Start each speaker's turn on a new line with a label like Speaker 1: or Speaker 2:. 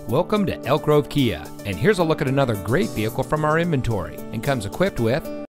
Speaker 1: Welcome to Elk Grove Kia, and here's a look at another great vehicle from our inventory, and comes equipped with